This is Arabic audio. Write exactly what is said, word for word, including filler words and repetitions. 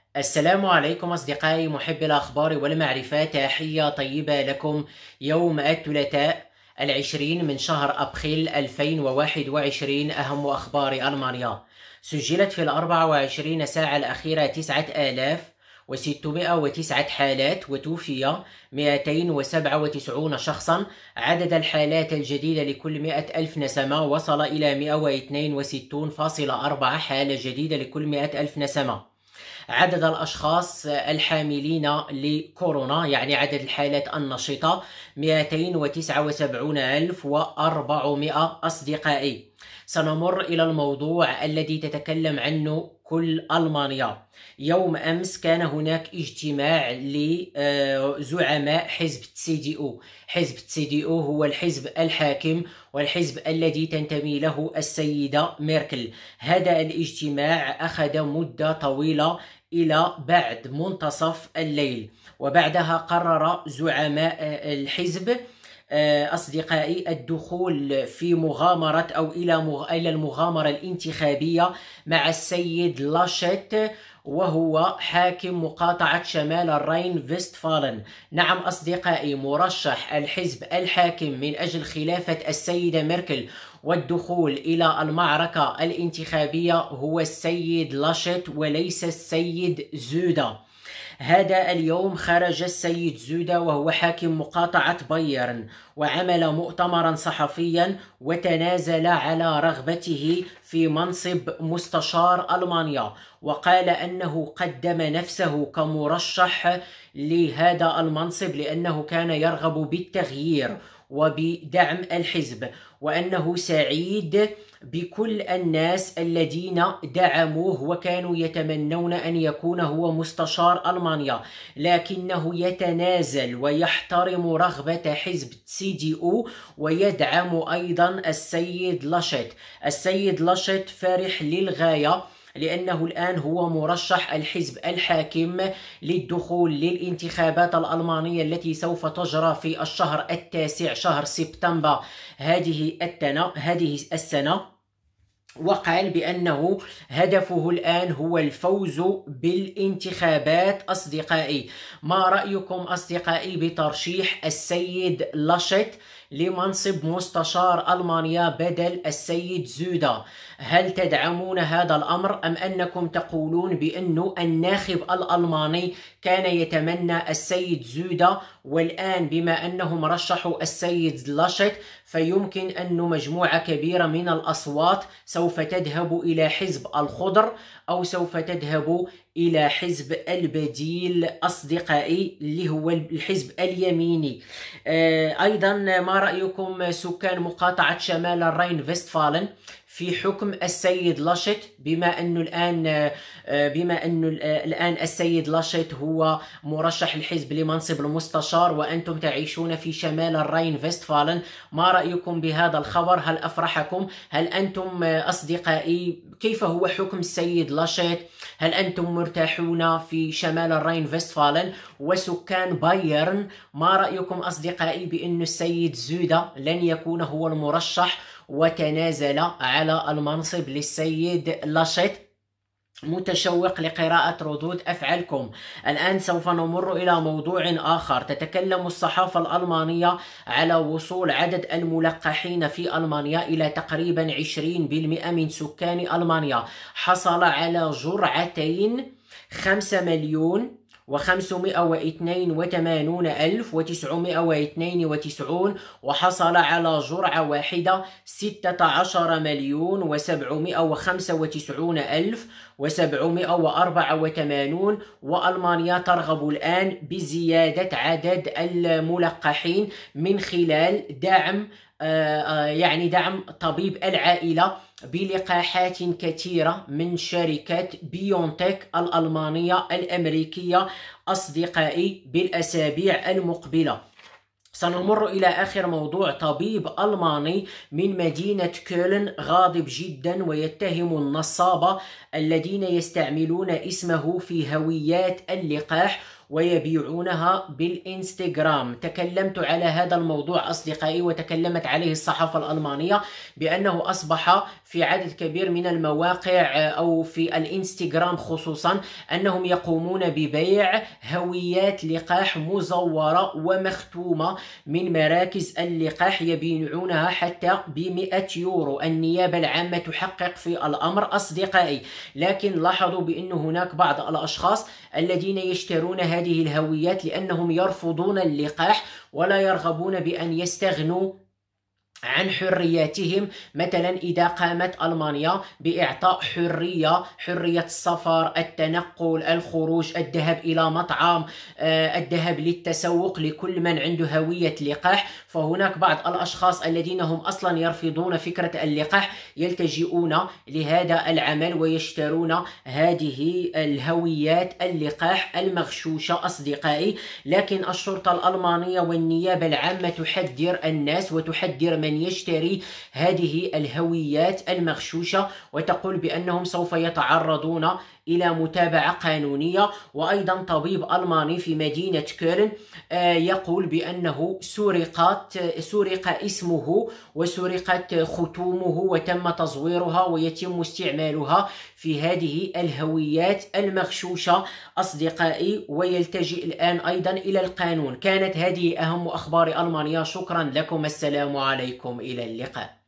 السلام عليكم أصدقائي محبي الأخبار والمعرفة، تحية طيبة لكم. يوم الثلاثاء العشرين من شهر أبريل ألفين وواحد وعشرين. أهم أخبار ألمانيا: سجلت في الأربع وعشرين ساعة الأخيرة تسعة آلاف وستمائة وتسعة حالات، وتوفي مئتين وسبعة وتسعين شخصا. عدد الحالات الجديدة لكل مئة ألف نسمة وصل إلى مئة واثنين وستين فاصلة أربعة حالة جديدة لكل مئة ألف نسمة. عدد الأشخاص الحاملين لكورونا، يعني عدد الحالات النشطة، مئتين وتسعة وسبعين ألف وأربعمائة أصدقائي. سنمر إلى الموضوع الذي تتكلم عنه كل ألمانيا. يوم أمس كان هناك اجتماع لزعماء حزب سي دي أو. حزب سي دي أو هو الحزب الحاكم والحزب الذي تنتمي له السيدة ميركل. هذا الاجتماع أخذ مدة طويلة إلى بعد منتصف الليل، وبعدها قرر زعماء الحزب أصدقائي الدخول في مغامرة أو إلى المغامرة الانتخابية مع السيد لاشيت، وهو حاكم مقاطعة شمال الراين فيستفالن. نعم أصدقائي، مرشح الحزب الحاكم من أجل خلافة السيدة ميركل والدخول إلى المعركة الانتخابية هو السيد لاشيت وليس السيد زودا. هذا اليوم خرج السيد زودا وهو حاكم مقاطعة بايرن وعمل مؤتمرا صحفيا وتنازل على رغبته في منصب مستشار ألمانيا، وقال أنه قدم نفسه كمرشح لهذا المنصب لأنه كان يرغب بالتغيير وبدعم الحزب، وأنه سعيد بكل الناس الذين دعموه وكانوا يتمنون أن يكون هو مستشار ألمانيا، لكنه يتنازل ويحترم رغبة حزب سي دي أو ويدعم أيضا السيد لاشيت. السيد لاشيت فرح للغاية لأنه الآن هو مرشح الحزب الحاكم للدخول للانتخابات الألمانية التي سوف تجرى في الشهر التاسع، شهر سبتمبر هذه السنة هذه السنة وقال بأنه هدفه الآن هو الفوز بالانتخابات. أصدقائي، ما رأيكم أصدقائي بترشيح السيد لاشيت لمنصب مستشار ألمانيا بدل السيد زودا؟ هل تدعمون هذا الأمر أم أنكم تقولون بأنه الناخب الألماني كان يتمنى السيد زودا، والآن بما أنهم رشحوا السيد لاشيت فيمكن أن مجموعة كبيرة من الأصوات سوف تذهب إلى حزب الخضر أو سوف تذهب إلى حزب البديل أصدقائي اللي هو الحزب اليميني؟ أيضا ما رأيكم سكان مقاطعة شمال الراين فيستفالن في حكم السيد لاشيت، بما أنه الآن بما أنه الآن السيد لاشيت هو مرشح الحزب لمنصب المستشار وأنتم تعيشون في شمال الراين فيستفالن؟ ما رأيكم بهذا الخبر؟ هل أفرحكم؟ هل أنتم أصدقائي كيف هو حكم السيد لاشيت؟ هل أنتم مرتاحون في شمال الراين فيستفالن؟ وسكان بايرن، ما رأيكم أصدقائي بأن السيد زودا لن يكون هو المرشح وتنازل على المنصب للسيد لاشيت؟ متشوق لقراءة ردود أفعالكم. الآن سوف نمر إلى موضوع آخر. تتكلم الصحافة الألمانية على وصول عدد الملقحين في ألمانيا إلى تقريبا عشرين بالمئة من سكان ألمانيا. حصل على جرعتين خمسة مليون وخمسمائة واثنين وثمانون ألف وتسعمائة واثنين وتسعين، وحصل على جرعة واحدة ستة عشر مليون وسبعمائة وخمسة وتسعين ألف وسبعمائة وأربعة وثمانين. وألمانيا ترغب الآن بزيادة عدد الملقحين من خلال دعم يعني دعم طبيب العائلة بلقاحات كثيرة من شركة بيونتك الألمانية الأمريكية أصدقائي بالأسابيع المقبلة. سنمر إلى آخر موضوع. طبيب ألماني من مدينة كولن غاضب جدا ويتهم النصابة الذين يستعملون اسمه في هويات اللقاح، ويبيعونها بالإنستغرام. تكلمت على هذا الموضوع أصدقائي، وتكلمت عليه الصحافة الألمانية بأنه أصبح في عدد كبير من المواقع أو في الإنستغرام خصوصا أنهم يقومون ببيع هويات لقاح مزورة ومختومة من مراكز اللقاح، يبيعونها حتى بمئة يورو. النيابة العامة تحقق في الأمر أصدقائي، لكن لاحظوا بأن هناك بعض الأشخاص الذين يشترون هذه الهويات لأنهم يرفضون اللقاح ولا يرغبون بأن يستغنوا عن حرياتهم. مثلا إذا قامت ألمانيا بإعطاء حرية حرية السفر، التنقل، الخروج، الذهاب إلى مطعم، الذهاب للتسوق لكل من عنده هوية لقاح، فهناك بعض الأشخاص الذين هم أصلا يرفضون فكرة اللقاح يلتجئون لهذا العمل ويشترون هذه الهويات اللقاح المغشوشة أصدقائي. لكن الشرطة الألمانية والنيابة العامة تحذر الناس وتحذر من من يشتري هذه الهويات المغشوشة، وتقول بأنهم سوف يتعرضون إلى متابعة قانونية. وأيضا طبيب ألماني في مدينة كولن يقول بأنه سرقت سرق اسمه وسرقت ختومه وتم تزويرها ويتم استعمالها في هذه الهويات المغشوشة أصدقائي، ويلتجئ الآن أيضا إلى القانون. كانت هذه أهم أخبار ألمانيا، شكرا لكم، السلام عليكم، إلى اللقاء.